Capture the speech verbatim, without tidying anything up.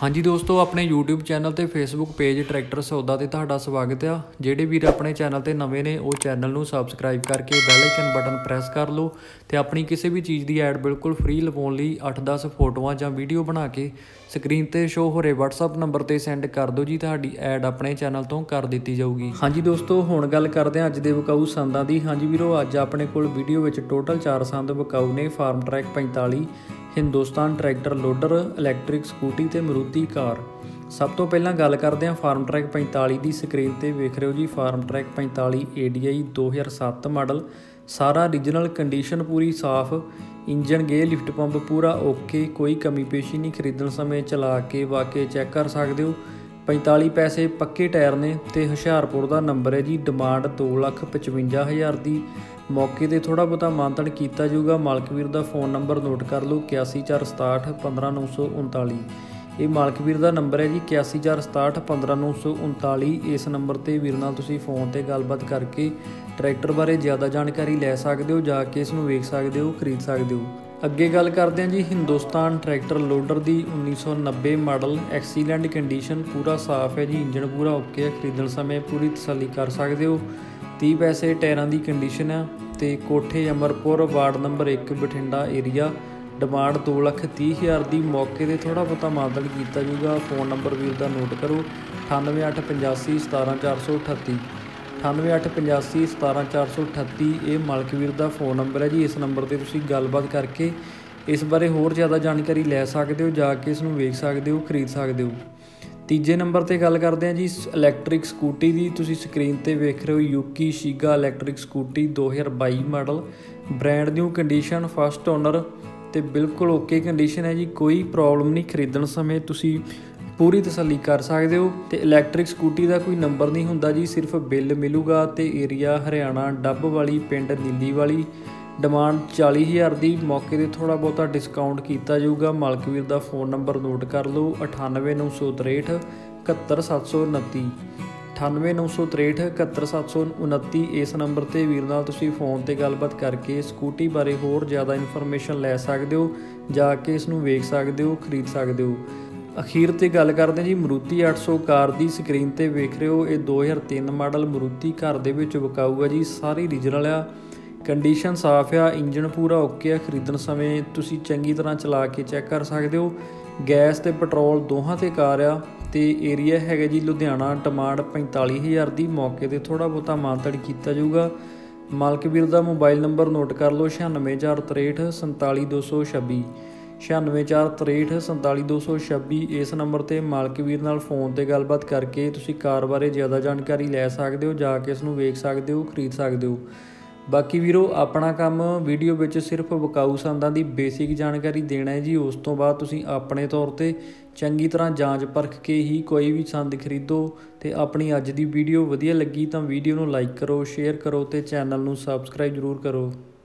हाँ जी दोस्तों, अपने यूट्यूब चैनल ਤੇ ਫੇਸਬੁੱਕ ਪੇਜ ਟਰੈਕਟਰ ਸੌਦਾ ਤੇ ਤੁਹਾਡਾ ਸਵਾਗਤ ਆ। ਜਿਹੜੇ ਵੀਰ ਆਪਣੇ ਚੈਨਲ ਤੇ ਨਵੇਂ ਨੇ ਉਹ ਚੈਨਲ ਨੂੰ ਸਬਸਕ੍ਰਾਈਬ ਕਰਕੇ ਬੈਲ ਆਈਕਨ ਬਟਨ ਪ੍ਰੈਸ ਕਰ ਲਓ ਤੇ ਆਪਣੀ ਕਿਸੇ ਵੀ ਚੀਜ਼ ਦੀ ਐਡ ਬਿਲਕੁਲ ਫ੍ਰੀ ਲਵਾਉਣ ਲਈ ਅੱਠ ਦਸ ਫੋਟੋਆਂ ਜਾਂ ਵੀਡੀਓ ਬਣਾ ਕੇ ਸਕਰੀਨ ਤੇ ਸ਼ੋ ਹੋ ਰਹੇ WhatsApp ਨੰਬਰ ਤੇ ਸੈਂਡ ਕਰ ਦਿਓ ਜੀ। ਤੁਹਾਡੀ ਐਡ ਆਪਣੇ ਚੈਨਲ ਤੋਂ ਕਰ ਦਿੱਤੀ ਜਾਊਗੀ। ਹਾਂਜੀ ਦੋਸਤੋ, ਹੁਣ ਗੱਲ ਕਰਦੇ ਹਾਂ ਅੱਜ ਦੇ ਵਿਕਾਊ ਸੰਦਾਂ ਦੀ। ਹਾਂਜੀ ਵੀਰੋ, ਅੱਜ ਆਪਣੇ ਕੋਲ ਵੀਡੀਓ ਵਿੱਚ ਟੋਟਲ ਚਾਰ ਸੰਦ ਵਿਕਾਊ ਨੇ। ਫਾਰਮ ਟਰੈਕ पैंताली, Hindustan tractor loader, electric scooty ਤੇ ਮਰੂਤੀ ਕਾਰ। ਸਭ ਤੋਂ ਪਹਿਲਾਂ ਗੱਲ ਕਰਦੇ ਹਾਂ ਫਾਰਮ ਟਰੈਕ पैंताली ਦੀ। ਸਕਰੀਨ ਤੇ ਵੇਖ ਰਹੇ ਹੋ ਜੀ ਫਾਰਮ ਟਰੈਕ पैंताली ਏ ਡੀ ਆਈ ਦੋ ਹਜ਼ਾਰ ਸੱਤ ਮਾਡਲ। ਸਾਰਾ ਰੀਜਨਲ ਕੰਡੀਸ਼ਨ ਪੂਰੀ ਸਾਫ਼, ਇੰਜਨ ਗੇ ਲਿਫਟ ਪੰਪ ਪੂਰਾ ਓਕੇ, ਕੋਈ ਕਮੀ ਪੇਸ਼ੀ ਨਹੀਂ। ਖਰੀਦਣ ਸਮੇਂ ਚਲਾ ਕੇ ਵਾਕੇ ਚੈੱਕ ਕਰ ਸਕਦੇ ਹੋ। पैंताली ਪੈਸੇ ਪੱਕੇ ਟਾਇਰ ਨੇ ਤੇ ਹੁਸ਼ਿਆਰਪੁਰ ਦਾ ਨੰਬਰ ਹੈ ਜੀ। ਡਿਮਾਂਡ ਦੋ ਲੱਖ ਪਚਵੰਜਾ ਹਜ਼ਾਰ ਦੀ। ਮੌਕੇ 'ਤੇ ਥੋੜ੍ਹਾ ਬਹੁਤਾ ਮਾਨਤਨ ਕੀਤਾ ਜਾਊਗਾ। ਮਾਲਕ ਵੀਰ ਦਾ ਫ਼ੋਨ ਨੰਬਰ ਨੋਟ ਕਰ ਲਓ, ਇਕਿਆਸੀ ਚਾਰ ਸਤਾਹਠ ਪੰਦਰਾਂ ਨੌ ਸੌ ਉਨਤਾਲੀ। ਇਹ ਮਾਲਕ ਵੀਰ ਦਾ ਨੰਬਰ ਹੈ ਜੀ, ਇਕਿਆਸੀ ਚਾਰ ਸਤਾਹਠ ਪੰਦਰਾਂ ਨੌ ਸੌ ਉਨਤਾਲੀ। ਇਸ ਨੰਬਰ 'ਤੇ ਵੀਰ ਨਾਲ ਤੁਸੀਂ ਫ਼ੋਨ 'ਤੇ ਗੱਲਬਾਤ ਕਰਕੇ ਟਰੈਕਟਰ ਬਾਰੇ ਜ਼ਿਆਦਾ ਜਾਣਕਾਰੀ ਲੈ ਸਕਦੇ ਹੋ, ਜਾ ਕੇ ਇਸ ਨੂੰ ਵੇਖ ਸਕਦੇ ਹੋ, ਖਰੀਦ ਸਕਦੇ ਹੋ। ਅੱਗੇ ਗੱਲ ਕਰਦੇ ਹਾਂ ਜੀ ਹਿੰਦੁਸਤਾਨ ਟਰੈਕਟਰ ਲੋਡਰ ਦੀ। ਉੱਨੀ ਸੌ ਨੱਬੇ ਮਾਡਲ, ਐਕਸੀਲੈਂਟ ਕੰਡੀਸ਼ਨ, ਪੂਰਾ ਸਾਫ਼ ਹੈ ਜੀ। ਇੰਜਨ ਪੂਰਾ ਓਕੇ ਹੈ। ਖਰੀਦਣ ਸਮੇਂ ਪੂਰੀ ਤਸੱਲੀ ਕਰ ਸਕਦੇ ਹੋ। ਤੀਹ ਪੈਸੇ ਟਾਇਰਾਂ ਦੀ ਕੰਡੀਸ਼ਨ ਆ ਤੇ ਕੋਠੇ ਅਮਰਪੁਰ, ਵਾਰਡ ਨੰਬਰ ਇੱਕ, ਬਠਿੰਡਾ ਏਰੀਆ। ਡਿਮਾਂਡ ਦੋ ਲੱਖ ਤੀਹ ਹਜ਼ਾਰ ਦੀ। ਮੌਕੇ 'ਤੇ ਥੋੜ੍ਹਾ ਬਹੁਤਾ ਮਾਨਤਨ ਕੀਤਾ ਜਾਊਗਾ। ਫ਼ੋਨ ਨੰਬਰ ਵੀਰ ਦਾ ਨੋਟ ਕਰੋ, ਅਠਾਨਵੇਂ ਅੱਠ ਪਚਾਸੀ ਸਤਾਰਾਂ ਚਾਰ ਸੌ ਅਠੱਤੀ ਅਠਾਨਵੇਂ ਅੱਠ ਪਚਾਸੀ ਸਤਾਰਾਂ ਚਾਰ ਸੌ ਅਠੱਤੀ। ਇਹ ਮਾਲਕ ਵੀਰ ਦਾ ਫ਼ੋਨ ਨੰਬਰ ਹੈ ਜੀ। ਇਸ ਨੰਬਰ 'ਤੇ ਤੁਸੀਂ ਗੱਲਬਾਤ ਕਰਕੇ ਇਸ ਬਾਰੇ ਹੋਰ ਜ਼ਿਆਦਾ ਜਾਣਕਾਰੀ ਲੈ ਸਕਦੇ ਹੋ, ਜਾ ਕੇ ਇਸ ਨੂੰ ਵੇਖ ਸਕਦੇ ਹੋ, ਖਰੀਦ ਸਕਦੇ ਹੋ। ਤੀਜੇ ਨੰਬਰ 'ਤੇ ਗੱਲ ਕਰਦੇ ਹਾਂ ਜੀ ਇਲੈਕਟ੍ਰਿਕ ਸਕੂਟੀ ਦੀ। ਤੁਸੀਂ ਸਕਰੀਨ 'ਤੇ ਵੇਖ ਰਹੇ ਹੋ ਯੂਕੀ ਸ਼ੀਗਾ ਇਲੈਕਟ੍ਰਿਕ ਸਕੂਟੀ ਦੋ ਹਜ਼ਾਰ ਬਾਈ model. Brand new condition, first owner ਅਤੇ ਬਿਲਕੁਲ ਓਕੇ ਕੰਡੀਸ਼ਨ ਹੈ ਜੀ। ਕੋਈ ਪ੍ਰੋਬਲਮ ਨਹੀਂ। ਖਰੀਦਣ ਸਮੇਂ ਤੁਸੀਂ ਪੂਰੀ ਤਸੱਲੀ ਕਰ ਸਕਦੇ ਹੋ। ਅਤੇ ਇਲੈਕਟ੍ਰਿਕ ਸਕੂਟੀ ਦਾ ਕੋਈ ਨੰਬਰ ਨਹੀਂ ਹੁੰਦਾ ਜੀ, ਸਿਰਫ ਬਿੱਲ ਮਿਲੂਗਾ। ਅਤੇ ਏਰੀਆ ਹਰਿਆਣਾ, ਡੱਬ ਵਾਲੀ, ਪਿੰਡ ਨੀਲੀ ਵਾਲੀ। ਡਿਮਾਂਡ ਚਾਲੀ ਹਜ਼ਾਰ ਦੀ। ਮੌਕੇ 'ਤੇ ਥੋੜ੍ਹਾ ਬਹੁਤਾ ਡਿਸਕਾਊਂਟ ਕੀਤਾ ਜਾਊਗਾ। ਮਾਲਕ ਵੀਰ ਦਾ ਫ਼ੋਨ ਨੰਬਰ ਨੋਟ ਕਰ ਲਓ, ਅਠਾਨਵੇਂ ਨੌ ਸੌ ਤ੍ਰੇਹਠ ਇਕਹੱਤਰ ਸੱਤ ਸੌ ਉਨੱਤੀ ਅਠਾਨਵੇਂ ਨੌ ਸੌ ਤ੍ਰੇਹਠ ਇਕਹੱਤਰ ਸੱਤ ਸੌ ਉਨੱਤੀ। ਇਸ ਨੰਬਰ 'ਤੇ ਵੀਰ ਨਾਲ ਤੁਸੀਂ ਫ਼ੋਨ 'ਤੇ ਗੱਲਬਾਤ ਕਰਕੇ ਸਕੂਟੀ ਬਾਰੇ ਹੋਰ ਜ਼ਿਆਦਾ ਇਨਫੋਰਮੇਸ਼ਨ ਲੈ ਸਕਦੇ ਹੋ, ਜਾ ਕੇ ਇਸ ਨੂੰ ਵੇਖ ਸਕਦੇ ਹੋ, ਖਰੀਦ ਸਕਦੇ ਹੋ। ਅਖੀਰ 'ਤੇ ਗੱਲ ਕਰਦੇ ਜੀ ਮਰੂਤੀ ਅੱਠ ਸੌ ਕਾਰ ਦੀ। ਸਕਰੀਨ 'ਤੇ ਵੇਖ ਰਹੇ ਹੋ ਇਹ ਦੋ ਹਜ਼ਾਰ ਤਿੰਨ ਮਾਡਲ ਮਰੂਤੀ ਘਰ ਦੇ ਵਿੱਚ ਵਿਕਾਊ ਆ ਜੀ। ਸਾਰੀ ਰੀਜਨਲ ਆ, ਕੰਡੀਸ਼ਨ ਸਾਫ਼ ਆ, ਇੰਜਨ ਪੂਰਾ ਓਕੇ ਆ। ਖਰੀਦਣ ਸਮੇਂ ਤੁਸੀਂ ਚੰਗੀ ਤਰ੍ਹਾਂ ਚਲਾ ਕੇ ਚੈੱਕ ਕਰ ਸਕਦੇ ਹੋ। ਗੈਸ ਅਤੇ ਪੈਟਰੋਲ ਦੋਹਾਂ 'ਤੇ ਕਾਰ ਆ ਅਤੇ ਏਰੀਆ ਹੈਗਾ ਜੀ ਲੁਧਿਆਣਾ। ਡਿਮਾਂਡ ਪੈਂਤਾਲੀ ਹਜ਼ਾਰ ਦੀ। ਮੌਕੇ 'ਤੇ ਥੋੜ੍ਹਾ ਬਹੁਤਾ ਮਾਨਤਨ ਕੀਤਾ ਜਾਊਗਾ। ਮਾਲਕ ਵੀਰ ਦਾ ਮੋਬਾਈਲ ਨੰਬਰ ਨੋਟ ਕਰ ਲਓ, ਛਿਆਨਵੇਂ ਚਾਰ ਤ੍ਰੇਹਠ ਸੰਤਾਲੀ ਦੋ ਸੌ ਛੱਬੀ ਛਿਆਨਵੇਂ ਚਾਰ ਤ੍ਰੇਹਠ ਸੰਤਾਲੀ ਦੋ ਸੌ ਛੱਬੀ। ਇਸ ਨੰਬਰ 'ਤੇ ਮਾਲਕ ਵੀਰ ਨਾਲ ਫ਼ੋਨ 'ਤੇ ਗੱਲਬਾਤ ਕਰਕੇ ਤੁਸੀਂ ਕਾਰ ਬਾਰੇ ਜ਼ਿਆਦਾ ਜਾਣਕਾਰੀ ਲੈ ਸਕਦੇ ਹੋ, ਜਾ ਕੇ ਇਸ ਨੂੰ ਵੇਖ ਸਕਦੇ ਹੋ, ਖਰੀਦ ਸਕਦੇ ਹੋ। ਬਾਕੀ ਵੀਰੋ, ਆਪਣਾ ਕੰਮ ਵੀਡੀਓ ਵਿੱਚ ਸਿਰਫ ਵਿਕਾਊ ਸੰਦਾਂ ਦੀ ਬੇਸਿਕ ਜਾਣਕਾਰੀ ਦੇਣਾ ਹੈ ਜੀ। ਉਸ ਤੋਂ ਬਾਅਦ ਤੁਸੀਂ ਆਪਣੇ ਤੌਰ 'ਤੇ ਚੰਗੀ ਤਰ੍ਹਾਂ ਜਾਂਚ ਪਰਖ ਕੇ ਹੀ ਕੋਈ ਵੀ ਸੰਦ ਖਰੀਦੋ। ਅਤੇ ਆਪਣੀ ਅੱਜ ਦੀ ਵੀਡੀਓ ਵਧੀਆ ਲੱਗੀ ਤਾਂ ਵੀਡੀਓ ਨੂੰ ਲਾਈਕ ਕਰੋ, ਸ਼ੇਅਰ ਕਰੋ ਅਤੇ ਚੈਨਲ ਨੂੰ ਸਬਸਕ੍ਰਾਈਬ ਜ਼ਰੂਰ ਕਰੋ।